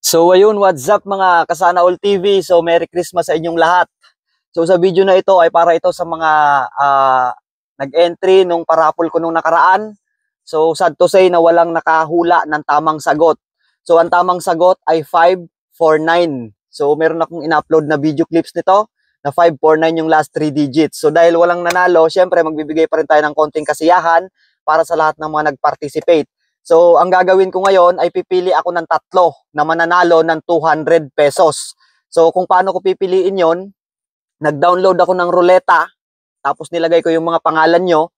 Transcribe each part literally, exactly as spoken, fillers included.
So ayun, what's up mga Kasana All T V? So Merry Christmas sa inyong lahat. So sa video na ito ay para ito sa mga uh, nag-entry nung parapol ko nung nakaraan. So sad to say na walang nakahula ng tamang sagot. So ang tamang sagot ay five four nine. So meron akong in-upload na video clips nito na five four nine yung last three digits. So dahil walang nanalo, syempre magbibigay pa rin tayo ng konting kasiyahan para sa lahat ng mga nag-participate. So, ang gagawin ko ngayon ay pipili ako ng tatlo na mananalo ng two hundred pesos. So, kung paano ko pipiliin yon, nag-download ako ng ruleta, tapos nilagay ko yung mga pangalan nyo,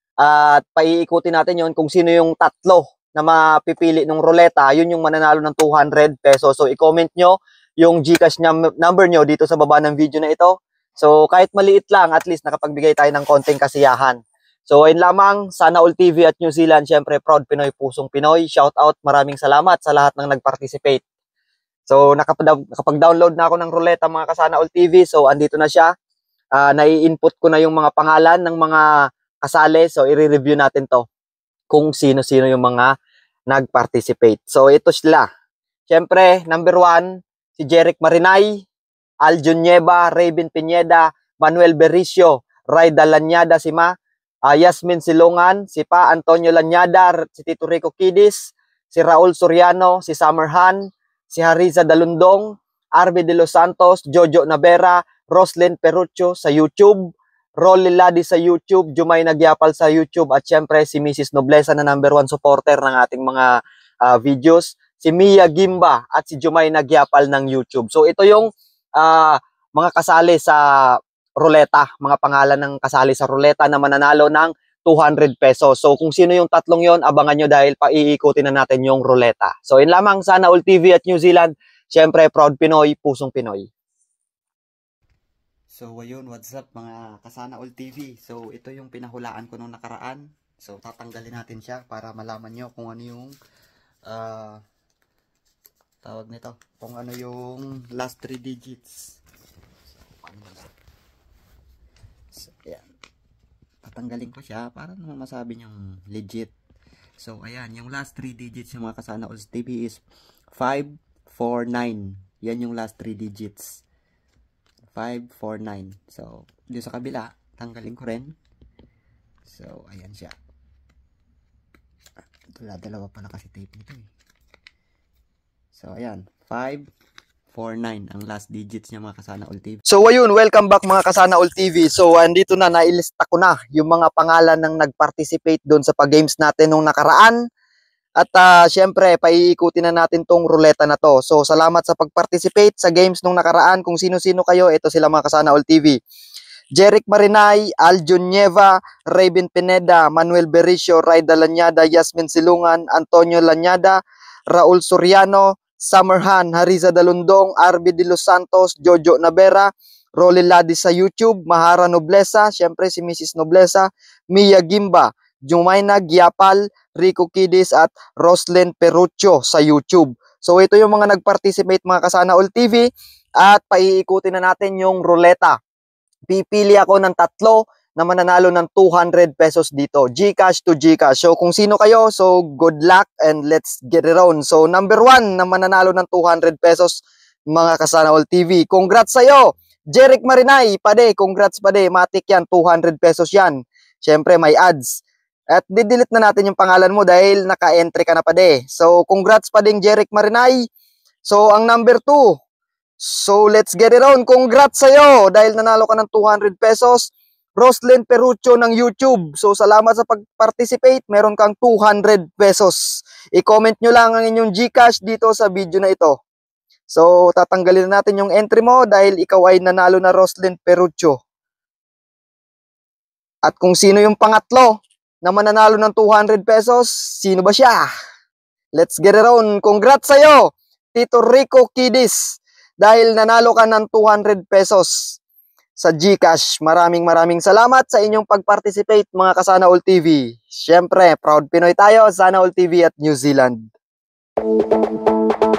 at paiikutin natin yon kung sino yung tatlo na mapipili ng ruleta, yun yung mananalo ng two hundred pesos. So, i-comment nyo yung GCash number nyo dito sa baba ng video na ito. So, kahit maliit lang, at least nakapagbigay tayo ng konting kasiyahan. So, ayun lamang, Sana All T V at New Zealand, syempre, proud Pinoy, pusong Pinoy. Shout out, maraming salamat sa lahat ng nag-participate. So, nakapag-download na ako ng ruleta mga Kasana All T V. So, andito na siya. Uh, nai-input ko na yung mga pangalan ng mga kasali. So, i-review natin to kung sino-sino yung mga nag-participate. So, ito sila. Syempre, number one, si Jeric Marinay, Aljon Nieva, Raven Pineda, Manuel Bericio, Raida Lanyada, si Ma, Uh, Yasmin Silungan, si Pa Antonio Lanyada, si Tito Rico Kidis, si Raul Soriano, si Summer Han, si Hariza Dalundong, Arby de los Santos, Jojo Navera, Roslyn Perucho sa YouTube, Rolly Ladi sa YouTube, Jumay Nagyapal sa YouTube, at syempre si Missus Noblesa na number one supporter ng ating mga uh, videos, si Mia Gimba at si Jumay Nagyapal ng YouTube. So ito yung uh, mga kasali sa ruleta, mga pangalan ng kasali sa ruleta na mananalo ng two hundred pesos. So kung sino yung tatlong yon, abangan nyo dahil paiikutin na natin yung ruleta. So yun lamang, Sana All T V at New Zealand. Siyempre, proud Pinoy, pusong Pinoy. So ayun, what's up mga Kasana All T V. So ito yung pinahulaan ko nung nakaraan. So tatanggalin natin siya para malaman nyo kung ano yung uh, tawag nito, kung ano yung last three digits. So, ano na? So, ayan. Patanggalin ko siya para naman masabi niyong legit. So, ayan. Yung last three digits yung mga Kasana All T V is five four nine. Yan yung last three digits. five four nine. So, dito sa kabila, tanggalin ko rin. So, ayan siya. Dala, dalawa pala kasi tape nito eh. So, ayan. five four nine ang last digits niya mga Kasana All T V. So ayun, welcome back mga Kasana All T V. So andito na, nailista ko na yung mga pangalan ng nag-participate doon sa pag-games natin nung nakaraan. At uh, syempre, paiikutin na natin tong ruleta na to. So salamat sa pag-participate sa games nung nakaraan. Kung sino-sino kayo, ito sila mga Kasana All T V. Jeric Marinay, Aljon Nieva, Raven Pineda, Manuel Bericio, Raida Lanyada, Yasmin Silungan, Antonio Lanyada, Raul Soriano, Summer Han, Hariza Dalundong, Arby de los Santos, Jojo Navera, Rolly Ladi sa YouTube, Mahara Noblesa, syempre si Missus Noblesa, Mia Gimba, Jumay Nagyapal, Rico Kidis at Roslyn Perucho sa YouTube. So ito yung mga nag-participate mga Kasana All T V at paiikutin na natin yung ruleta. Pipili ako ng tatlo na mananalo ng two hundred pesos dito. GCash to GCash. So kung sino kayo, so good luck and let's get it on. So number one na mananalo ng two hundred pesos mga Kasana All T V. Congrats sa'yo! Jeric Marinay, pade, congrats pade. Matik yan, two hundred pesos yan. Siyempre may ads. At didelete na natin yung pangalan mo dahil naka-entry ka na pade. So congrats padeng Jeric Marinay. So ang number two. So let's get it on. Congrats sa'yo dahil nanalo ka ng two hundred pesos. Roslyn Perucho ng YouTube. So, salamat sa pag-participate. Meron kang two hundred pesos. I-comment nyo lang ang inyong GCash dito sa video na ito. So, tatanggalin na natin yung entry mo dahil ikaw ay nanalo na Roslyn Perucho. At kung sino yung pangatlo na mananalo ng two hundred pesos, sino ba siya? Let's get it on. Congrats sa'yo, Tito Rico Kidis. Dahil nanalo ka ng two hundred pesos. Sa GCash. Maraming maraming salamat sa inyong pag-participate mga Kasana All T V. Siyempre, proud Pinoy tayo, Sana All T V at New Zealand.